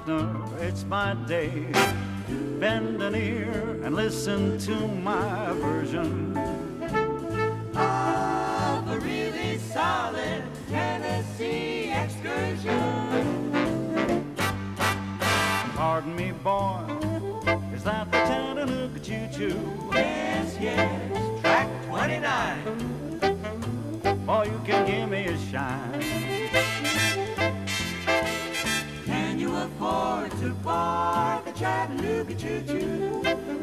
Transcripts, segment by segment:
partner, it's my day. Bend an ear and listen to my version of a really solid Tennessee excursion. Pardon me, boy, is that the Chattanooga Choo Choo? Yes, yes, track 29. Boy, you can give me a shine. Can you afford to park the Chattanooga Choo Choo?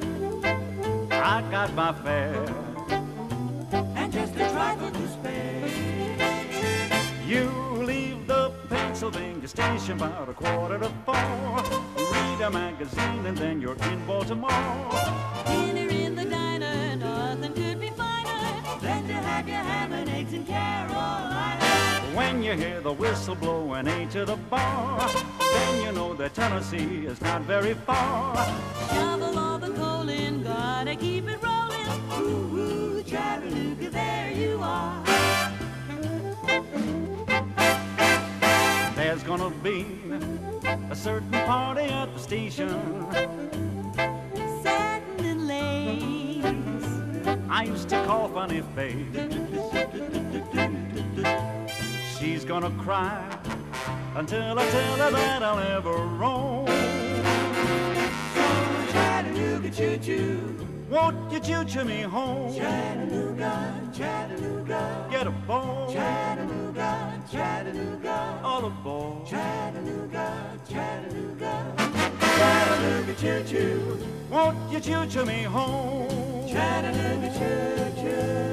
I got my fare and just a trifle to spare. You leave the Pennsylvania station about 3:45. Read a magazine and then you're in Baltimore. Dinner in the diner, nothing could be finer Than to have your ham and eggs in Carolina. When you hear the whistle blow and A to the bar, then you know that Tennessee is not very far. Shovel all the coal in, gotta keep it rolling. Ooh, ooh, Chattanooga, there you are. There's gonna be a certain party at the station. Satin and lace, I used to call Funny Face. She's gonna cry until I tell her that I'll never roam. So Chattanooga Choo Choo, Won't you choo-choo me home? Chattanooga, Chattanooga, Get aboard, Chattanooga, Chattanooga, all aboard. Chattanooga, Chattanooga, Chattanooga Choo Choo, Won't you choo-choo me home? Chattanooga Choo Choo.